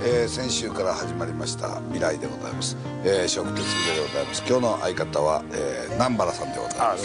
先週から始まりました未来でございます。笑福亭鶴瓶でございます。今日の相方は、南原さんでございます。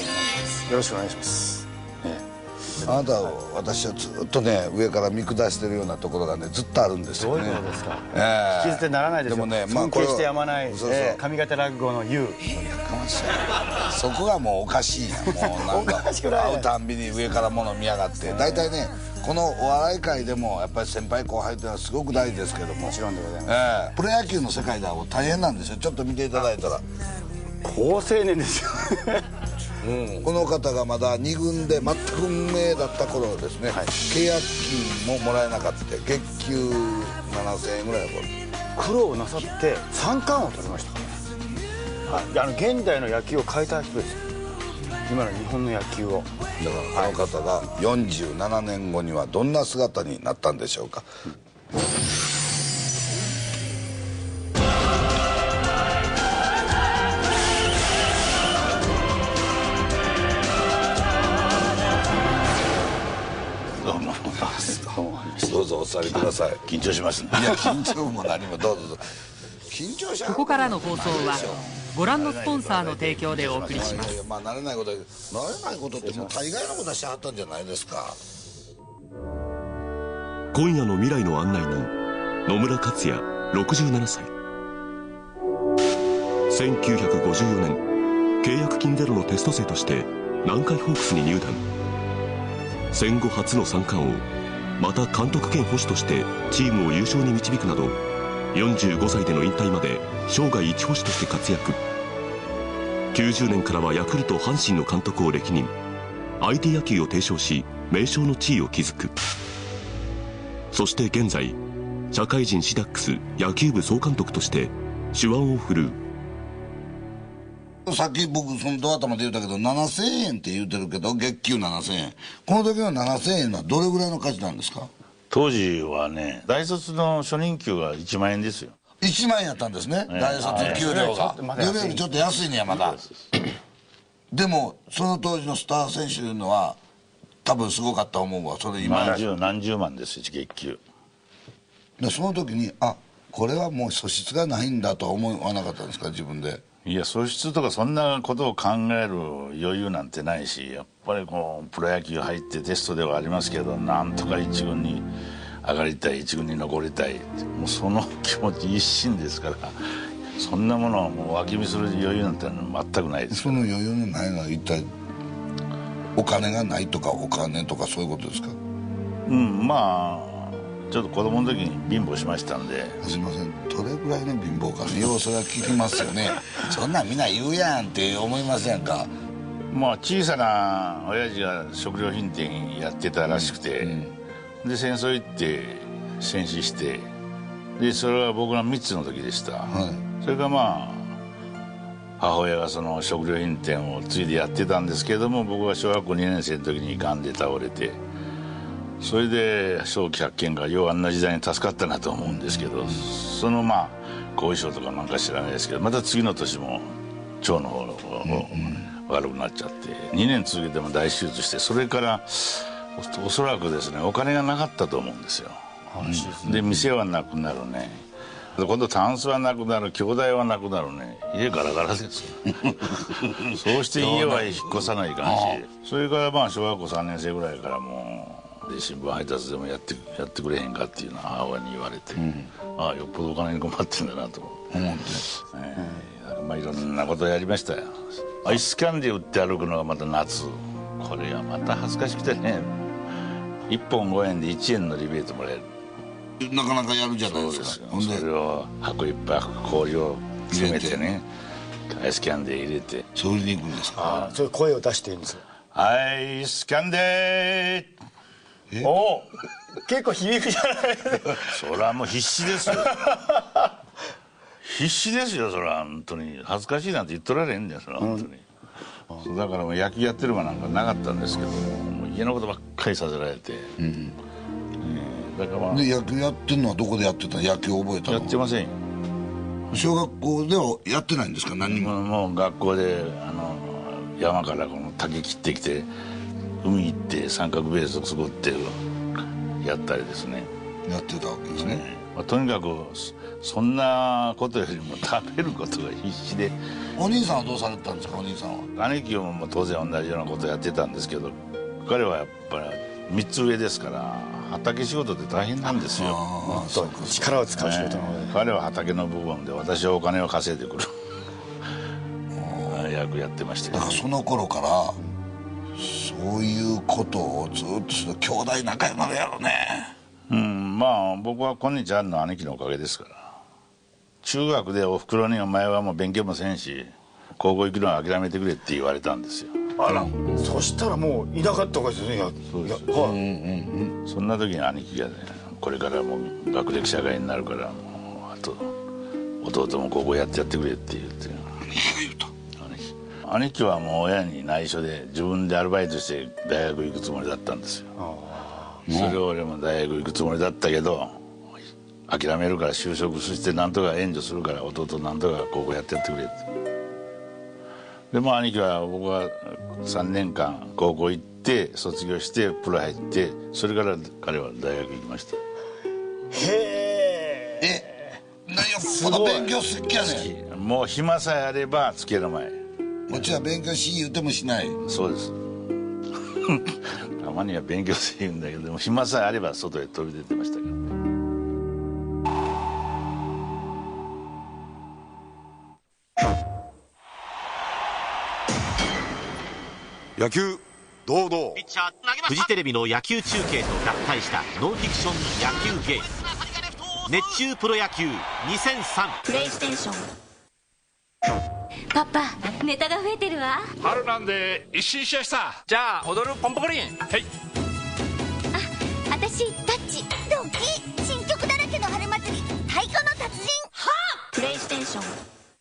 よろしくお願いします。 あなたを私はずっとね上から見下してるようなところがねずっとあるんですよね。 どういうことですか。引き捨てならないですよ。でもね、尊敬してやまない上方落語の優。 そこがもうおかしいやん。もうなんか会うたんびに上から物見やがって。大体ねこのお笑い界でもやっぱり先輩後輩っていうのはすごく大事ですけども、 もちろんでございます。 プロ野球の世界では大変なんですよ。ちょっと見ていただいたら好青年ですよこの方がまだ2軍で全く無名だった頃ですね、契約金ももらえなかった。月給7000円ぐらいの頃苦労なさって三冠王取りましたからね。現代の野球を変えた人ですよ。今の日本の野球を。 だからこの方が47年後にはどんな姿になったんでしょうか。どうぞお座りください。 緊張しますね。 いや緊張も何もどうぞ緊張し。 ここからの放送はご覧のスポンサーの提供でお送りします。 まあ慣れないことってもう大概のことはしはったんじゃないですか。 今夜の未来の案内人野村克也67歳。1954年契約金ゼロのテスト生として南海ホークスに入団。戦後初の三冠王また監督兼捕手としてチームを優勝に導くなど45歳での引退まで生涯一捕手として活躍。90年からはヤクルト阪神の監督を歴任。相手野球を提唱し名将の地位を築く。そして現在社会人シダックス野球部総監督として手腕を振るう。 さっき僕そのドア頭で言ったけど7000円って言うてるけど月給7000円。この時の7000円はどれぐらいの価値なんですか。 当時はね大卒の初任給が1万円ですよ。 1万円やったんですね、大卒給料が。よりよりちょっと安いねやまだ。でもその当時のスター選手いうのは多分すごかったと思うわ。それ今何十万ですよ月給で。その時にこれはもう素質がないんだとは思わなかったんですか自分で。 いや素質とかそんなことを考える余裕なんてないし、やっぱりこうプロ野球入ってテストではありますけどなんとか一軍に上がりたい一軍に残りたいもうその気持ち一心ですから、そんなものをもう脇見する余裕なんて全くないです。 その余裕のないのは一体お金がないとかお金とかそういうことですか。 まあちょっと子供の時に貧乏しましたんで。 すいませんどれぐらいの貧乏かねようそれは聞きますよねそんなんみんな言うやんって思いませんか。 まあ小さな親父が食料品店やってたらしくて、で戦争行って戦死して、でそれは僕が3つの時でした、それからまあ母親がその食料品店を継いでやってたんですけども、僕が小学校2年生の時に癌で倒れて、それで早期発見がようあんな時代に助かったなと思うんですけど、そのまあ後遺症とかなんか知らないですけど、また次の年も腸の方が悪くなっちゃって2年続けても大手術して、それからおそらくですねお金がなかったと思うんですよ。で店はなくなるね、今度タンスはなくなる、兄弟はなくなるね、家ガラガラですそうして家は引っ越さないかんし、それからまあ小学校3年生ぐらいからもうで新聞配達でもやってくれへんかっていうのは母親に言われて、よっぽどお金に困ってんだなと思って、まあいろんなことやりましたよ。アイスキャンディー売って歩くのがまた夏、これがまた恥ずかしくてね、1本5円で1円のリベートもらえる。 なかなかやるじゃないですか。 それを箱いっぱい氷を詰めてね、アイスキャンディー入れてそれに行くんですか。 そういう声を出しているんですよ。 アイスキャンデー。 お結構響くじゃないですか。 それはもう必死ですよ必死ですよ、それは本当に。恥ずかしいなんて言っとられへんねん、それは本当に。だからもう野球やってる間なんかなかったんですけども、家のことばっかりさせられて、だからまあ。 で野球やってるのはどこでやってたの。野球覚えたの。 やってませんよ。 小学校ではやってないんですか。何にも。 もう学校で山からこの竹切ってきて海行って三角ベースを作ってやったりですね。 やってたわけですね。 とにかくそんなことよりも食べることが必死で。 お兄さんはどうされてたんですか？お兄さんは。 兄貴も当然同じようなことをやってたんですけど、彼はやっぱり3つ上ですから畑仕事って大変なんですよ。 力を使う仕事なので、 彼は畑の部分で私はお金を稼いでくる役やってましたけど、 だからその頃からそういうことをずっとする。兄弟仲良くなるやろね。 まあ僕は今日あるのは兄貴のおかげですから。中学でおふくろに「お前はもう勉強もせんし高校行くのは諦めてくれ」って言われたんですよ。 あら、そしたらもういなかったわけですよね。 そんな時に兄貴がね、これからもう学歴社会になるからもうあと弟も高校やってくれって言って。兄貴はもう親に内緒で自分でアルバイトして大学行くつもりだったんですよ。それを俺も大学行くつもりだったけど諦めるから就職してなんとか援助するから弟なんとか高校やってくれって。でも兄貴は僕は3年間高校行って卒業してプロ入ってそれから彼は大学行きました。 へえ、よっぽど勉強好きやねん。 もう暇さえあればつける前。 こっちは勉強し言うてもしない。 そうですたまには勉強して言うんだけど、でも暇さえあれば外へ飛び出てましたからね。 野球堂々。 フジテレビの野球中継と合体したノンフィクション野球ゲーム熱中プロ野球2003。 プレイステーション。パパ、ネタが増えてるわ。 春なんで一新しやした。じゃあ踊るポンポコリン。はい。 あ、私タッチドキ新曲だらけの春祭り太鼓の達人。はあ。プレイステーション。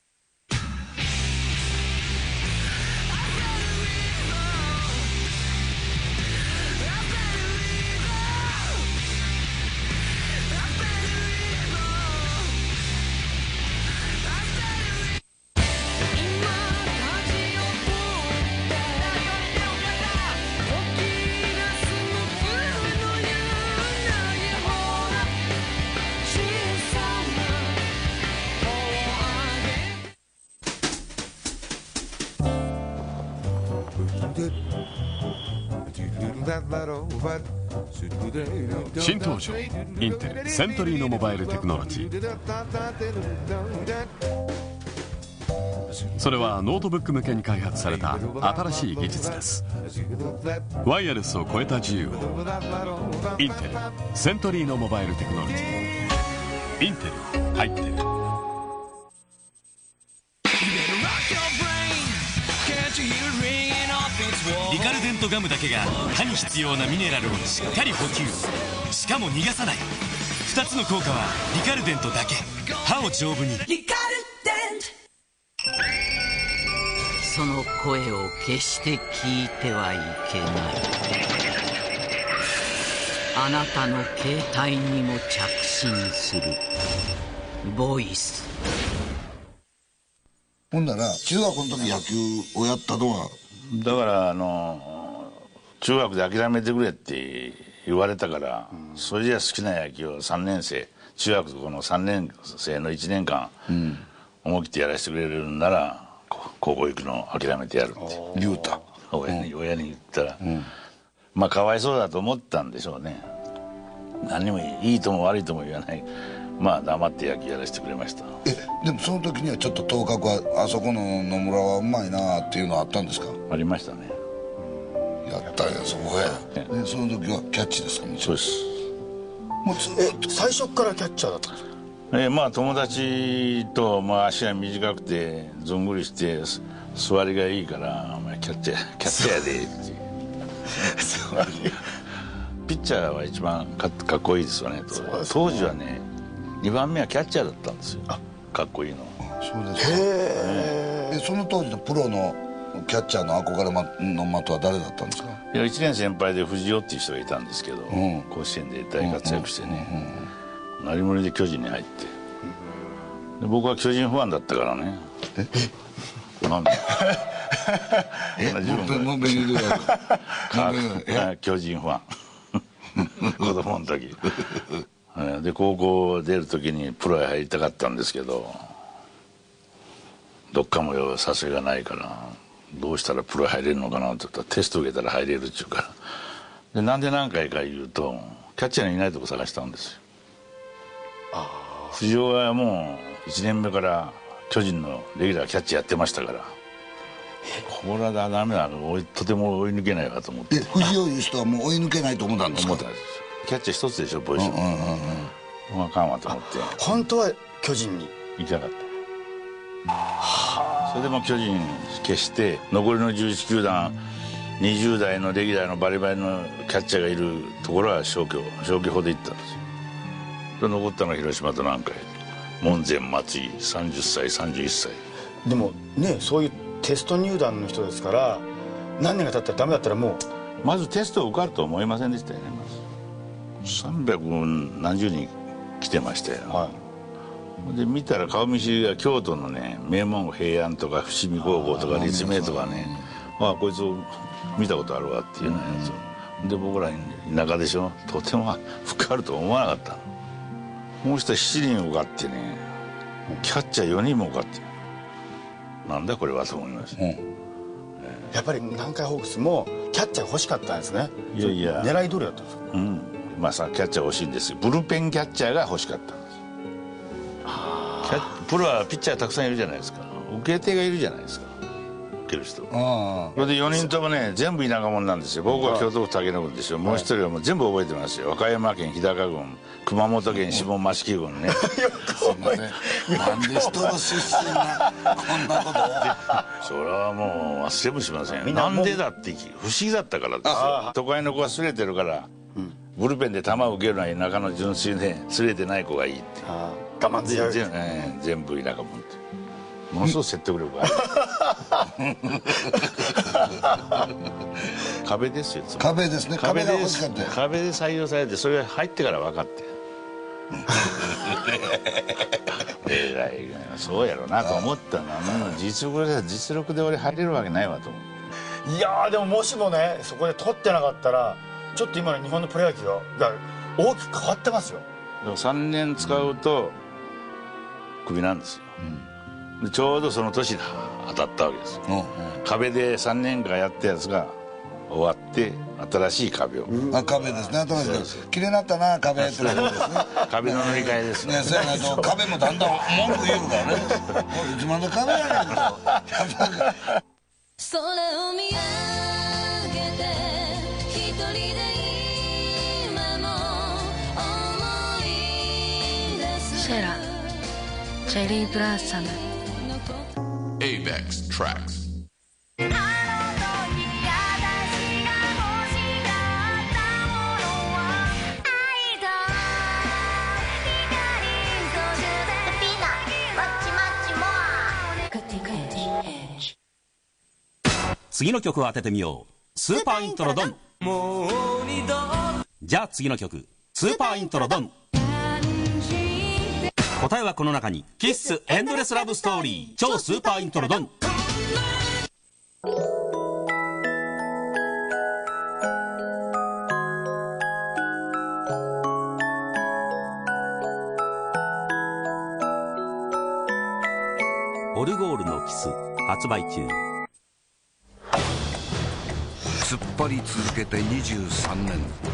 新登場インテルセントリーのモバイルテクノロジー。それはノートブック向けに開発された新しい技術です。ワイヤレスを超えた自由を。インテルセントリーのモバイルテクノロジー。インテル入ってる。 リカルデントガムだけが歯に必要なミネラルをしっかり補給、しかも逃がさない。2つの効果はリカルデントだけ。歯を丈夫に。リカルデント。 その声を決して聞いてはいけない。あなたの携帯にも着信するボイス。 ほんなら中学の時野球をやったのは、 だから中学で諦めてくれって言われたから、それじゃ好きな野球を3年生中学この3年生の1年間、思い切ってやらせてくれるんなら高校行くの諦めてやるって言うた。 親に言ったら、まあかわいそうだと思ったんでしょうね。何にもいいとも悪いとも言わない。まあ黙って野球やらせてくれました。 でもその時にはちょっと頭角はあそこの野村はうまいなっていうのはあったんですか？ ありましたね。 やったんや、そこや。その時はキャッチですか？ そうです。 もうずっと最初からキャッチャーだったんですか？ まあ友達と、まあ、足が短くてずんぐりして座りがいいから「お前キャッチャーやで」って座りピッチャーは一番かっこいいですよね。当時はね2番目はキャッチャーだったんですよ。かっこいいの。 そうですか。その当時のプロのキャッチャーの憧れの的は誰だったんですか？ いや1年先輩で藤尾っていう人がいたんですけど、甲子園で大活躍してね、成森で巨人に入って、で僕は巨人ファンだったからね。なんでもうベニー巨人ファン子供の時で高校出る時にプロへ入りたかったんですけど、どっかも誘いがないからどうしたらプロへ入れるのかなって言ったら、テスト受けたら入れるっちゅうから。でなんで何回か言うと、キャッチャーのいないとこ探したんですよ。藤尾はもう1年目から巨人のレギュラーキャッチャーやってましたから、これはダメだ、とても追い抜けないわと思って。 藤尾いう人はもう追い抜けないと思ったんですか？ 思ったんですよ。キャッチャー一つでしょ、ポジション。あかんわと思って。 本当は巨人に行きたかった。それでも巨人消して、残りの11球団20代のレギュラーのバリバリのキャッチャーがいるところは消去法で行ったんですよ。で残ったのは広島と南海、門前松井30歳31歳。 でもね、そういうテスト入団の人ですから、何年が経ったらダメだったらもうまずテストを受かると思いませんでしたよね。まず300何十人来てましたよ。で見たら顔見知りが京都のね、名門平安とか伏見高校とか立命とかね、こいつを見たことあるわっていうようなやつで、僕ら田舎でしょ、とても受かると思わなかったの。もう一人7人受かってね、キャッチャー4人も受かって、なんだこれはと思いました。 やっぱり南海ホークスもキャッチャー欲しかったんですね。 いやいや、 狙い通りだったんですか？ まあさ、キャッチャー欲しいんですよ。ブルペンキャッチャーが欲しかったんです。プロはピッチャーたくさんいるじゃないですか。受け手がいるじゃないですか、受ける人。それで4人ともね、全部田舎者なんですよ。僕は京都府竹野郡ですよ。もう一人はもう全部覚えてますよ。和歌山県日高郡、熊本県下益城郡ね。 すいません、なんで人の出身がこんなことを。 それはもう忘れもしません。なんでだって不思議だったからですよ。都会の子はすれてるから、ブルペンで球を受けるのは田舎の純粋ですれてない子がいいって。 我慢強い。 全部田舎者ってものすごく説得力がある。壁ですよ。 壁ですね。壁が欲しかったよ。 壁で採用されて、それが入ってから分かってそうやろうなと思ったの。実力で俺入れるわけないわと思って。 いやでももしもね、そこで取ってなかったら、ちょっと今の日本のプロ野球が大きく変わってますよ。 でも3年使うとクビなんですよ。でちょうどその年に当たったわけですよ。壁で3年間やったやつが終わって新しい壁を。 壁ですね、新しい。綺麗になったな壁ってことですね。 壁の塗り替えですね。 そうやないと壁もだんだん文句言うからね。いつまで壁やねんと。 空を見上げて一人で今も思い出す。シェラチェリーブラッサム ABEX Tracks。 次の曲を当ててみよう。スーパーイントロドン。じゃあ次の曲、スーパーイントロドン。答えはこの中に。キッスエンドレスラブストーリー超スーパーイントロドン。オルゴールのキス発売中。 突っ張り続けて23年。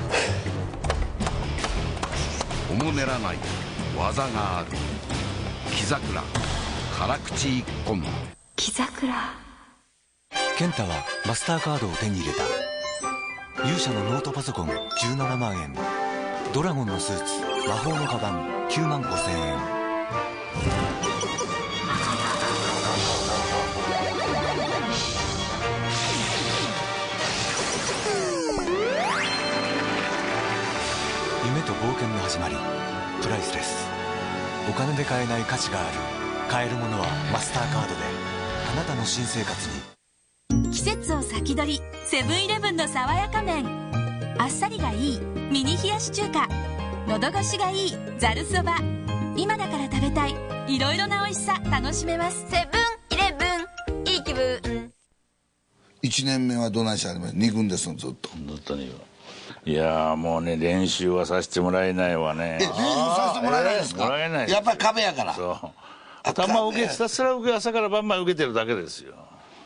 おもねらない技がある。木桜辛口一本。 木桜。 健太はマスターカードを手に入れた。勇者のノートパソコン17万円、ドラゴンのスーツ、魔法のカバン9万5千円。夢と冒険の始まり。プライスレス。お金で買えない価値がある。買えるものはマスターカードで。あなたの新生活に。 季節を先取り、セブンイレブンの爽やか麺。あっさりがいいミニ冷やし中華。喉越しがいいざるそば。今だから食べたいいろいろな美味しさ楽しめます。セブンイレブン、いい気分。 1年目はどないしてあります？2軍ですのずっと。 ずっと2軍。 いやもうね練習はさせてもらえないわね。 練習させてもらえないですか？ もらえない。 やっぱり壁やから。 そう頭受けひたすら受け朝から晩まで受けてるだけですよ。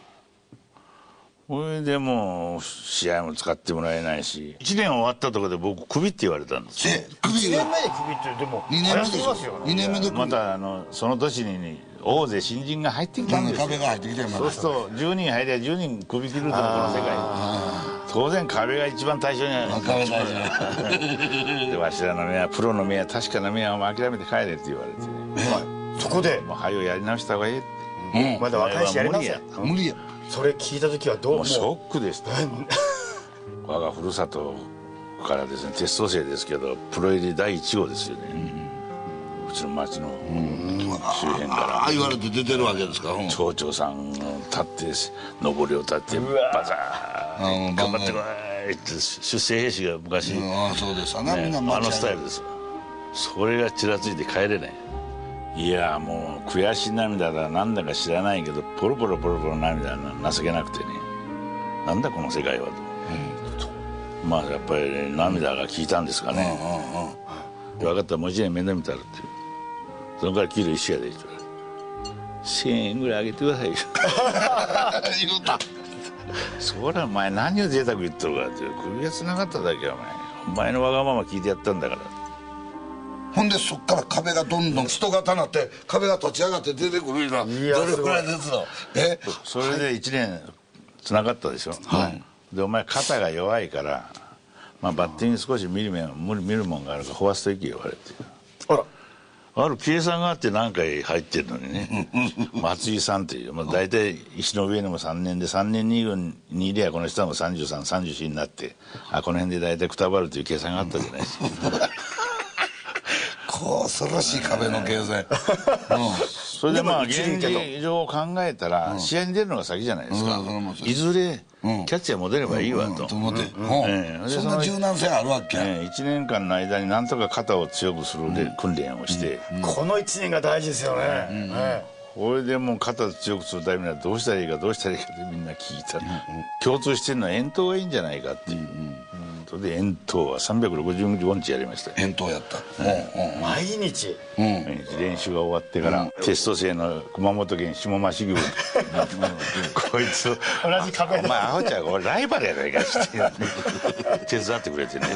それでもう試合も使ってもらえないし、1年終わったところで僕クビって言われたんですよ。 1年目でクビってでも 2年目ですよ。2年目でクビ。 またその年に大勢新人が入ってきたんですよ。 壁が入ってきてる。 そうすると10人入りゃ10人クビ切るとこの世界。当然壁が一番対象になる。 壁最初。 でわしらの目はプロの目は確かな目はもう諦めて帰れって言われて。 そこでもう早うやり直した方がいいって。 まだ若いしやりますよ。 無理や。 それ聞いた時はどう？ もうショックでした。我がふるさとからですね、鉄道生ですけどプロ入り第1号ですよね。うちの町の周辺から言われて出てるわけですか。 町長さん立って上りを立ってバザー頑張ってこいって出征兵士が昔そうですわね、 あのスタイルです。それがちらついて帰れない。いやもう悔し涙だなんだか知らないけどポロポロ涙が情けなくてね、なんだこの世界はと、まあやっぱり、ね、涙が効いたんですかね。分かったらもう1年面倒見たらっていう、そのから給料一緒やでって言われて1000円ぐらいあげてくださいよ言うた。 そりゃお前何を贅沢言っとるかって首がつながっただけはお前のわがまま聞いてやったんだから。 ほんでそっから壁がどんどん人型になって壁が立ち上がって出てくるような、どれくらいずつのそれで1年つながったでしょ。でお前肩が弱いから、まあ、バッティング少し見るもんがあるからフォアスト行け言われて、ある計算があって何回入ってるのにね松井さんっていう、まあ、大体石の上にも3年で3年2軍にいりゃこの人はもう3334になって、この辺で大体くたばるという計算があったじゃないですか恐ろしい壁の経済それでまあ現実上考えたら試合に出るのが先じゃないですか。いずれキャッチャー戻ればいいわと思ってそんな柔軟性あるわけ。 1年間の間になんとか肩を強くする訓練をしてこの1年が大事ですよね。 これでもう肩を強くするためにはどうしたらいいかってみんな聞いたら共通してるのは遠投がいいんじゃないかっていう。それで遠投は365日やりました。 遠投やった。 毎日練習が終わってからテスト生の熊本県下増郡こいつ同じ壁でお前アホちゃん俺ライバルやないかって手伝ってくれてね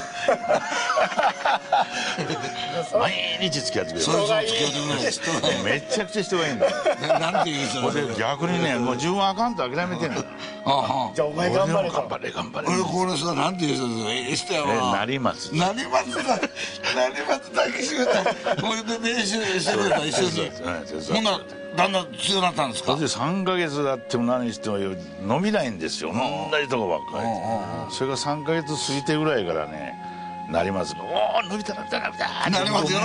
毎日付き合ってくれる。めちゃくちゃ人がいいんだよ。 なんて言う人で逆にねもう自分はあかんと諦めてんの。 じゃあお前頑張れと。 頑張れ。 俺この人はなんて言う人ですか。 成松抱きしめた。これで練習してくれた一緒に。ほんならだんだん強くなったんですか。 それで3ヶ月だっても何しても伸びないんですよ。同じとこばっかり。それが3ヶ月過ぎてぐらいからね成松が「おお伸びた」成松喜んでくれ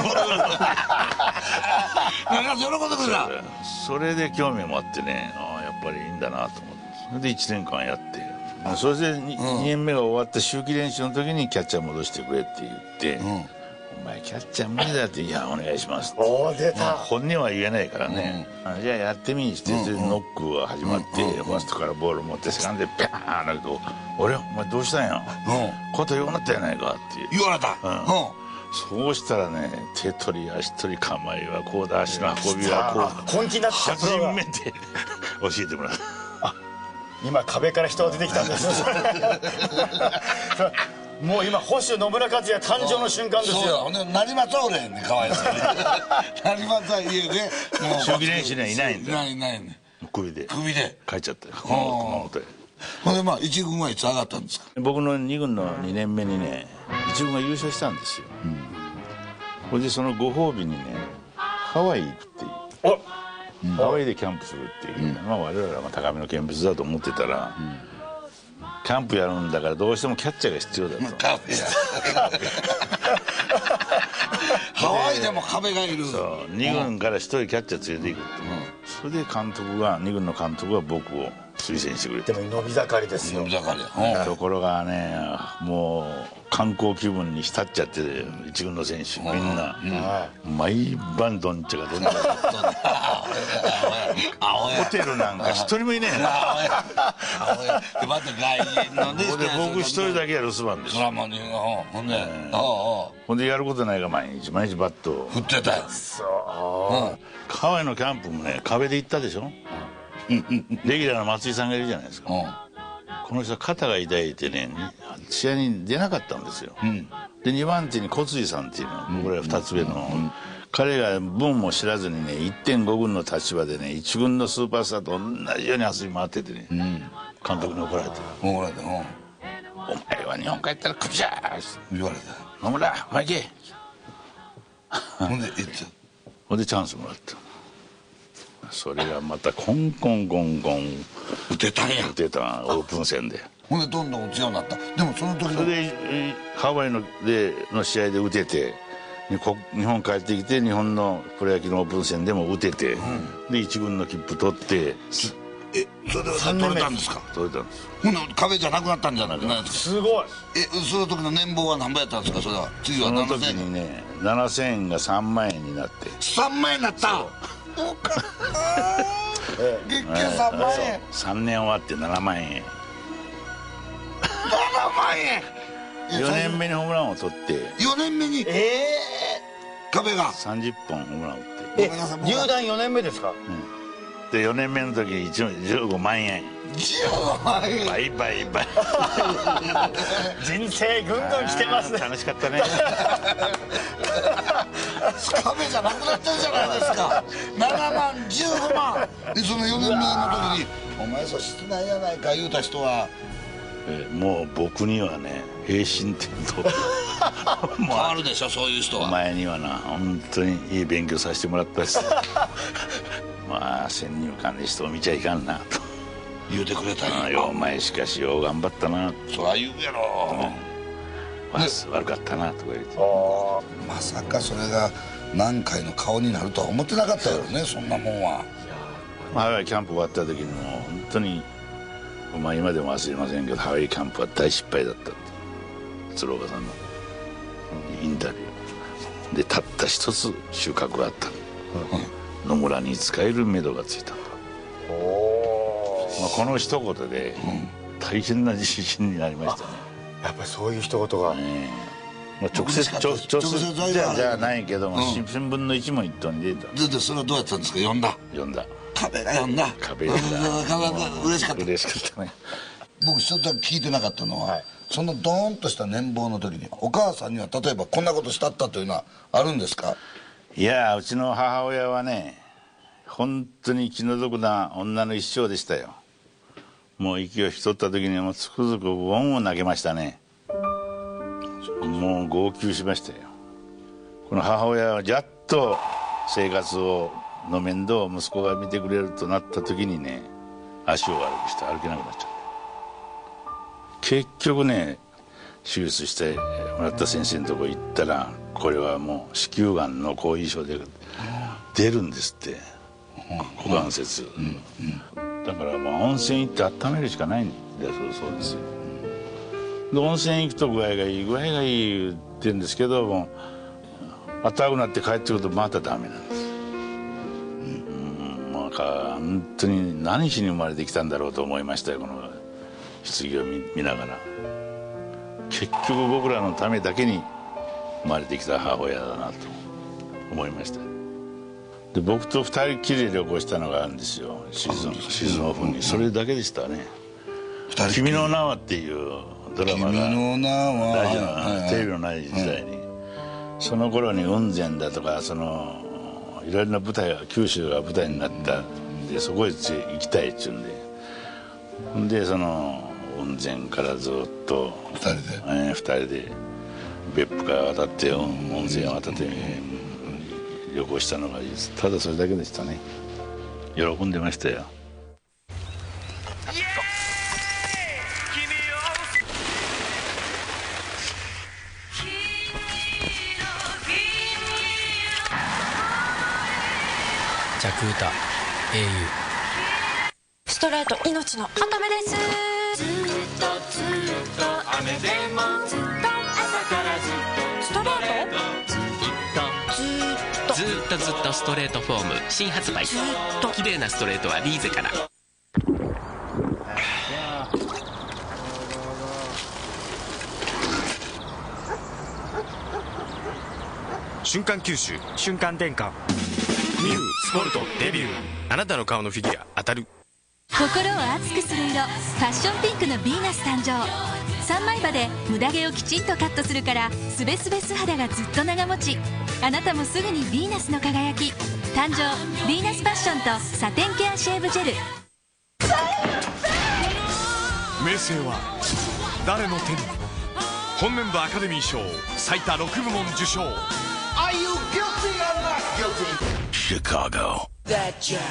た。それで興味もあってね、やっぱりいいんだなと思って、それで1年間やって、それで 2年目が終わって秋季練習の時にキャッチャー戻してくれって言って「お前キャッチャー無理だ」って「いやお願いします」って。 出た。 本人は言えないからね、じゃあやってみにして、それでノックが始まってファーストからボール持ってセカンドでピャーンだけど「俺お前どうしたんや肩弱くなったやないか」って言われた。 そうしたらね手取り足取り構えはこうだ足の運びはこうだ根気になって初めて教えてもらった。 今壁から人が出てきたんですもう今保守野村克也誕生の瞬間ですよ。 成松は俺やねんかわいそうに成松は家で秋季練習にはいないんだ。 いないね。 首で帰っちゃったよ熊本へ。 ほんでまあ1軍はいつ上がったんですか。 僕の2軍の2年目にね1軍が優勝したんですよ。それでそのご褒美にねハワイ行くっていう、ハワイでキャンプするっていう、まあ我々は高めの見物だと思ってたら、キャンプやるんだからどうしてもキャッチャーが必要だと。 ハワイでも壁がいる。 2軍から1人キャッチャー連れていくって、それで2軍の監督が僕を推薦してくれて。 でも伸び盛りですよ。 伸び盛りや。 ところがね、もう観光気分に浸っちゃって一軍の選手みんな毎晩どんちゃがどんちゃがホテルなんか一人もいねえな。 でまた外人のね、 僕一人だけは留守番です。ほんでやることないが毎日バット振ってたよ。 ハワイのキャンプもね、壁で行ったでしょ。レギュラーの松井さんがいるじゃないですか。この人は肩が痛いってね、試合に出なかったんですよ。で2番手に小杉さんっていうの、僕ら2つ上の、彼が分も知らずにね、 1.5 軍の立場でね、1軍のスーパースターと同じように遊び回っててね、監督に怒られて、お前は日本帰ったらクビじゃー言われた。 野村お前行け。 ほんで行って、 ほんでチャンスもらった。それがまたコンコンコンコン打てたんや。 打てたオープン戦で。 ほんでどんどん打つようになった。でもその時のそれでハワイの試合で打てて、日本帰ってきて日本のプロ野球のオープン戦でも打てて、で一軍の切符取って。 それで取れたんですか。 取れたんです。 ほんで壁じゃなくなったんじゃないですか。 すごい。 その時の年俸は何倍やったんですか。それは次はその時にね、7000円が3万円になって。 3万円になった。月給3万円。 3年終わって7万円。 7万円。 4年目にホームランを取って。 4年目に壁が 30本ホームランを打って。 入団4年目ですか。 で4年目の時15万円。 15万円。 バイバイバイ。 人生ぐんぐん来てますね。 楽しかったね。 壁じゃなくなってるじゃないですか。7万15万で、その4年目の時に「お前素質ないやないか」言うた人はもう僕にはね、平身点と変わるでしょ、そういう人は。 お前にはな、本当にいい勉強させてもらったしまあ先入観で人を見ちゃいかんなと言うてくれたんや。 お前しかしよう頑張ったな。 そりゃ言うやろ。 悪かったなとか言って。 まさかそれが南海の顔になるとは思ってなかったよね、そんなもんは。 ハワイキャンプ終わった時にも本当に、まあ今でも忘れませんけど、ハワイキャンプは大失敗だったって鶴岡さんのインタビューで、たった一つ収穫があった、野村に使える目処がついたと。まあこの一言で大変な自信になりましたね。 やっぱりそういう一言が、 まあ、直接じゃないけども、新聞の一問一答に出た。 でそれはどうやったんですか。読んだ。壁が読んだ。 壁が嬉しかった。 嬉しかったね。 僕一つだけ聞いてなかったのは、そのドーンとした年俸の時にお母さんには例えばこんなことしたったというのはあるんですか。 いや、うちの母親はね、本当に気の毒な女の一生でしたよ。もう息を引き取った時にもつくづくウォンを投げましたね。もう号泣しましたよ。この母親はやっと生活の面倒を息子が見てくれるとなった時にね、足を悪くして歩けなくなっちゃった。結局ね、手術してもらった先生のとこ行ったら、これはもう子宮がんの後遺症で出るんですって、股関節。だからもう温泉行って温めるしかないんだそうですよ。で温泉行くと具合がいい言ってるんですけども、暖かくなって帰ってくるとまたダメなんです。まあ本当に何しに生まれてきたんだろうと思いましたよ、この棺を 見ながら。結局僕らのためだけに生まれてきた母親だなと思いました。で僕と二人きりで旅行したのがあるんですよ、シーズンオフに。それだけでしたね。「君の名は」っていうドラマが大事なテレビのない時代に、その頃に雲仙だとかいろいろな舞台が九州が舞台になったんで、そこへ行きたいっちゅうんで、その雲仙からずっと2人で別府から渡って温泉を渡って旅行したのがただそれだけでしたね。喜んでましたよ。 ジャクータ英雄ストレート命の乙女です。ずっと雨でもずっと朝からずっとストレートずっとストレートフォーム新発売。綺麗なストレートはリーゼから。 瞬間吸収瞬間転換ミュウスポルトデビュー。あなたの顔のフィギュア当たる。 心を熱くする色ファッションピンクのヴィーナス誕生。3枚刃で無駄毛をきちんとカットするからスベスベ素肌がずっと長持ち。あなたもすぐにヴィーナスの輝き誕生。ヴィーナスパッションとサテンケアシェーブジェル。 名声は誰の手に。本年度アカデミー賞最多6部門受賞。 Are you guilty or not guilty? Chicago。 That jazz。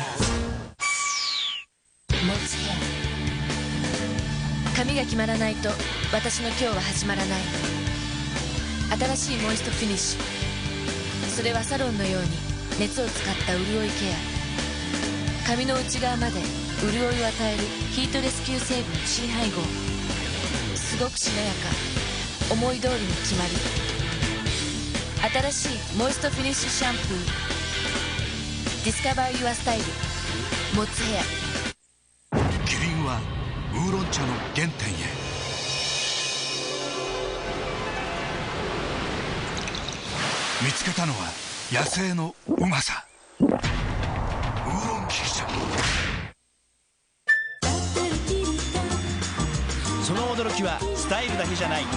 髪が決まらないと私の今日は始まらない。新しいモイストフィニッシュ。それはサロンのように熱を使った潤いケア。髪の内側まで潤いを与えるヒートレスキュー成分新配合。すごくしなやか、思い通りに決まり。新しいモイストフィニッシュシャンプー。ディスカバーユアスタイルモツヘア。 キリンはウーロン茶の原点へ。見つけたのは野生のうまさ。ウーロンキキ茶。 その驚きはスタイルだけじゃない。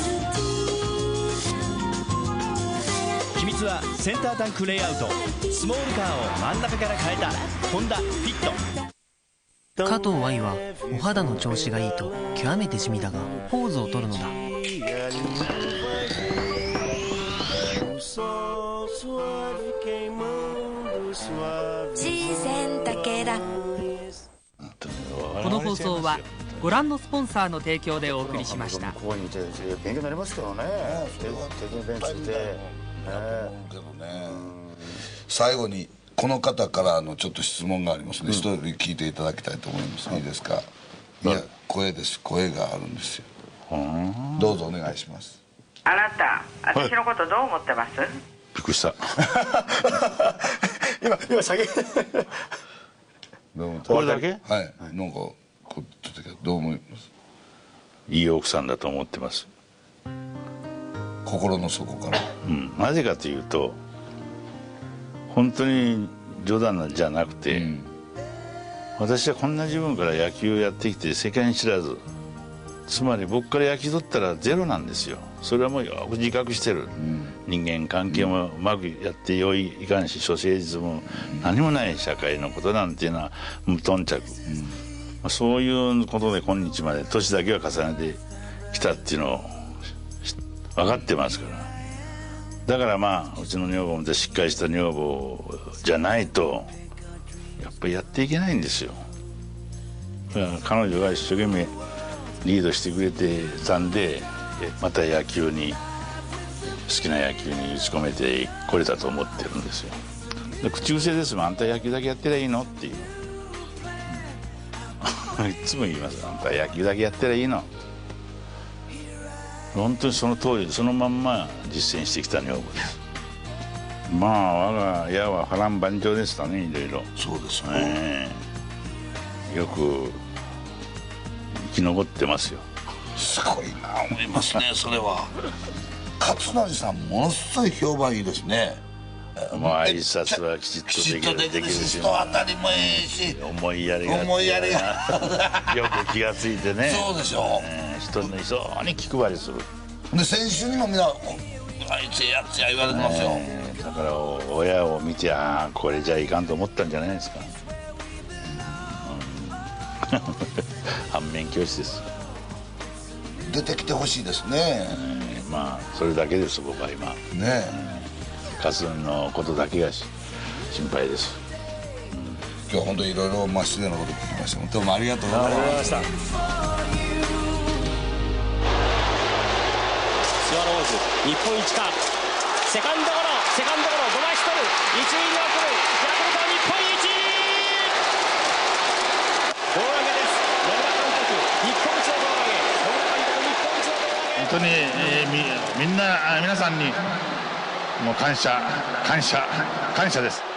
秘密はセンタータンクレイアウト。スモールカーを真ん中から変えたホンダフィット。 加藤愛はお肌の調子がいいと極めて地味だがポーズを取るのだ。 自然だけだ。 この放送はご覧のスポンサーの提供でお送りしました。 ここにいて勉強になりますからね。敵のベンチで最後にこの方からのちょっと質問がありますね。一人聞いていただきたいと思います。いいですか。いや声です。声があるんですよ。どうぞお願いします。 あなた私のことどう思ってます？ びっくりした。 今先これだけ？ はい。なんかどう思います？ いい奥さんだと思ってます。 心の底から。 なぜかというと本当に冗談じゃなくて、私はこんな自分から野球をやってきて世間知らず、つまり僕から野球取ったらゼロなんですよ。それはもうよく自覚してる。人間関係もうまくやってよいかんし、諸誠実も何もない社会のことなんていうのは無頓着。そういうことで今日まで年だけは重ねてきたっていうのを分かってますから。だからまあうちの女房もしっかりした女房じゃないとやっぱりやっていけないんですよ。だから彼女が一生懸命リードしてくれてたんで、また野球に好きな野球に打ち込めてこれたと思ってるんですよ。で口癖ですもん。あんた野球だけやってりゃいいのっていういつも言います。あんた野球だけやってりゃいいの。本当にその通りそのまんま実践してきた女房です。まあ我が家は波乱万丈でしたね。いろいろ。 そうですね、 よく生き残ってますよ。 すごいな思いますね。それは勝成さんものすごい評判いいですね。 もう挨拶はきちっとできるし、 人当たりもいいし、 思いやりがよく気がついてね。 そうでしょ人の非常に気配りする。 で先週にもみんなあいつやつや言われてますよ。 だから親を見てこれじゃいかんと思ったんじゃないですか。反面教師です。 出てきてほしいですね。 まあそれだけです僕は今ね。 活動のことだけが心配です。 今日は本当にいろいろ失礼なこと聞きました。どうもありがとうございました。 スワローズ日本一か。セカンドゴロ5枚取る。一塁に送る。ヤクルト日本一。 当に、みんな皆さんにもう感謝です。